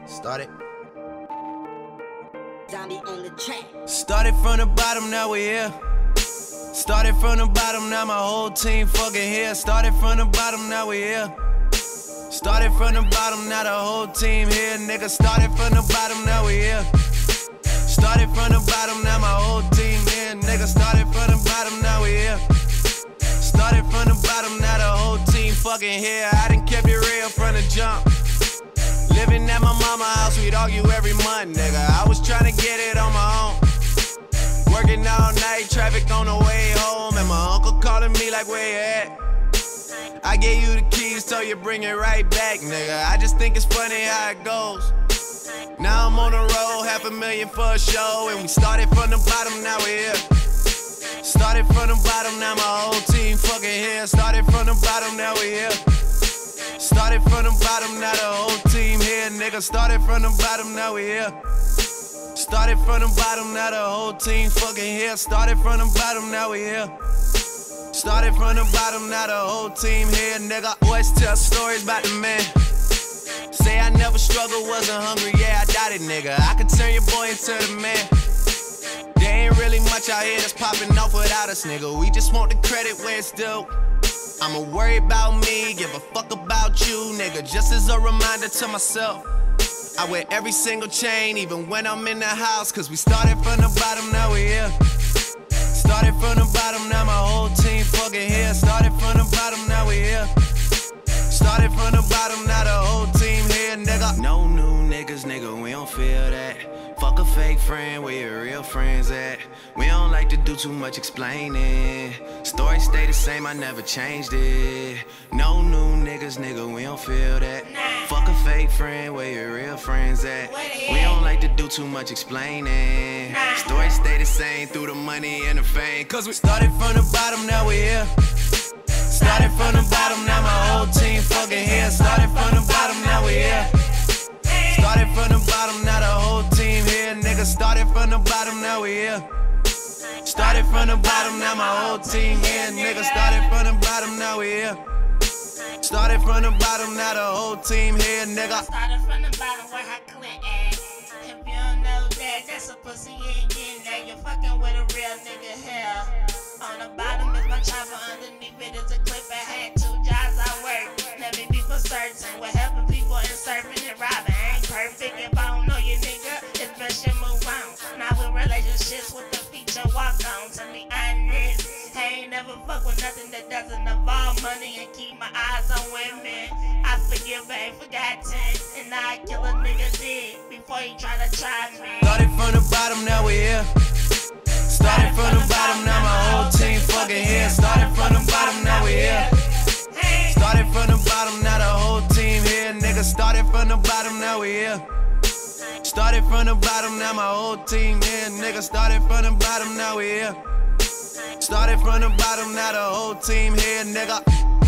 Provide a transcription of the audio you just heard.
Started. Zombie on the track. Started from the bottom, now we here. Started from the bottom, now my whole team fucking here. Started from the bottom, now we here. Started from the bottom, now the whole team here, nigga. Started from the bottom, now we here. Started from the bottom, now my whole team here, nigga. Started from the bottom, now we here. Started from the bottom, now the whole team fucking here. I done kept it real from the jump. Living at my mama's house, we'd argue every month, nigga. I was trying to get it on my own. Working all night, traffic on the way home, and my uncle calling me like, where you at? I gave you the keys, so you bring it right back, nigga. I just think it's funny how it goes. Now I'm on the road, $500,000 for a show, and we started from the bottom, now we're here. Started from the bottom, now my whole team fucking here. Started from the bottom, now we here. Started from the bottom, now the whole team here, nigga. Started from the bottom, now we here. Started from the bottom, now the whole team fucking here. Started from the bottom, now we here. Started from the bottom, now the whole team here, nigga. Always tell stories about the man. Say I never struggled, wasn't hungry, yeah, I doubt it, nigga. I could turn your boy into the man. There ain't really much out here that's popping off without us, nigga. We just want the credit where it's due. I'ma worry about me, give a fuck about you, nigga. Just as a reminder to myself, I wear every single chain, even when I'm in the house. Cause we started from the bottom, now we here. Started from the bottom, now my whole team fucking here. Started from the bottom, now we here. Started from the bottom, now the whole team here, nigga. No new niggas, nigga, we don't feel that. Fuck a fake friend, where your real friends at? We don't like to do too much explaining. Story stay the same, I never changed it. No new niggas, nigga, we don't feel that. Fuck a fake friend, where your real friends at? We don't like to do too much explaining. Story stay the same through the money and the fame. Cause we started from the bottom, now we here. Started from the bottom, now my whole team fucking here. Started from the bottom, now we here. Started from the bottom, now the whole team here, nigga. Started from the bottom, now we here. Started from the bottom, now my whole team here, nigga. Started from the bottom, now we here. Started from the bottom, now the whole team here, nigga. Started from the bottom where I click at. If you don't know that, that's a pussy, you ain't getting that. You're fucking with a real nigga here. On the bottom is my chopper, underneath it is a clip. I had 2 jobs I work. Let me be for certain. We're helping people and serving and robbing. I ain't perfect if I don't know you, nigga. It's best you move on. Not with relationships with the feature walk on. To be honest, I ain't never fuck with nothing that doesn't involve money and keep my eyes on women. I forgive, I ain't forgotten. And I kill a nigga dead before he try to try me. Started from the bottom, now we here. Started from the bottom, now my whole team fucking here. Started from the bottom, now we here. Started from the bottom, now the whole team here, nigga. Started from the bottom, now we here. Started from the bottom, now my whole team here, nigga. Started from the bottom, now we here. Started from the bottom, now the whole team here, nigga.